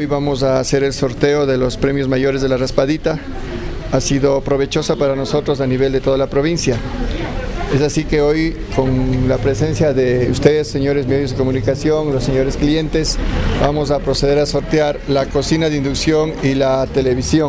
hoy vamos a hacer el sorteo de los premios mayores de la raspadita. Ha sido provechosa para nosotros a nivel de toda la provincia. Es así que hoy, con la presencia de ustedes, señores medios de comunicación, los señores clientes, vamos a proceder a sortear la cocina de inducción y la televisión,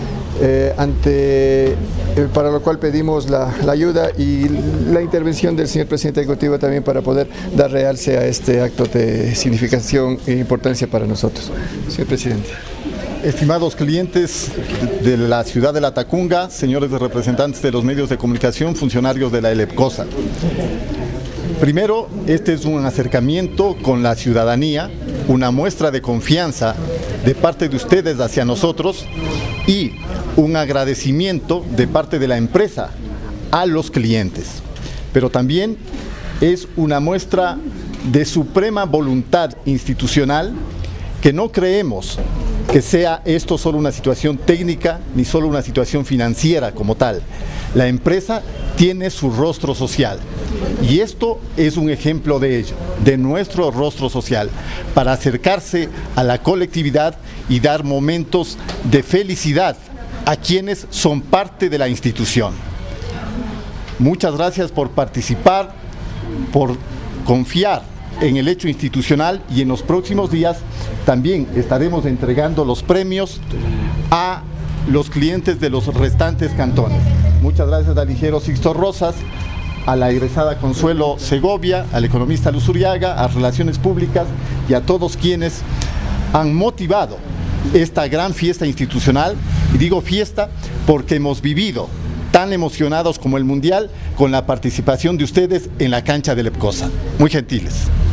para lo cual pedimos la ayuda y la intervención del señor presidente ejecutivo también para poder dar realce a este acto de significación e importancia para nosotros. Señor presidente. Estimados clientes de la ciudad de La Tacunga, señores representantes de los medios de comunicación, funcionarios de la ELEPCOSA. Primero, este es un acercamiento con la ciudadanía, una muestra de confianza de parte de ustedes hacia nosotros y un agradecimiento de parte de la empresa a los clientes. Pero también es una muestra de suprema voluntad institucional, que no creemos que sea esto solo una situación técnica ni solo una situación financiera como tal. La empresa tiene su rostro social y esto es un ejemplo de ello, de nuestro rostro social, para acercarse a la colectividad y dar momentos de felicidad a quienes son parte de la institución. Muchas gracias por participar, por confiar en el hecho institucional, y en los próximos días también estaremos entregando los premios a los clientes de los restantes cantones. Muchas gracias al ingeniero Sixto Rosas, a la egresada Consuelo Segovia, al economista Luz Uriaga, a Relaciones Públicas y a todos quienes han motivado esta gran fiesta institucional. Y digo fiesta porque hemos vivido tan emocionados como el Mundial con la participación de ustedes en la cancha de ELEPCOSA. Muy gentiles.